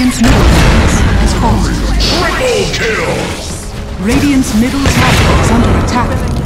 Radiant's middle tower has fallen. Triple kill! Radiant's middle tower is under attack.